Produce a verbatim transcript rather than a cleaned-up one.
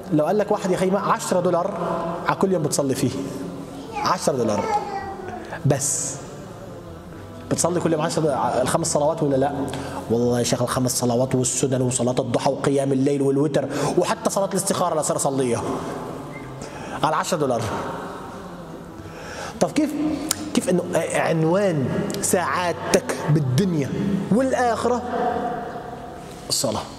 لو قال لك واحد يا خي عشرة دولار على كل يوم بتصلي فيه، عشرة دولار بس، بتصلي كل يوم عشر الخمس صلوات ولا لا؟ والله يا شيخ الخمس صلوات والسنن وصلاة الضحى وقيام الليل والوتر وحتى صلاة الاستخارة لا صار اصليها على عشرة دولار. طب كيف كيف انه عنوان سعادتك بالدنيا والآخرة الصلاة؟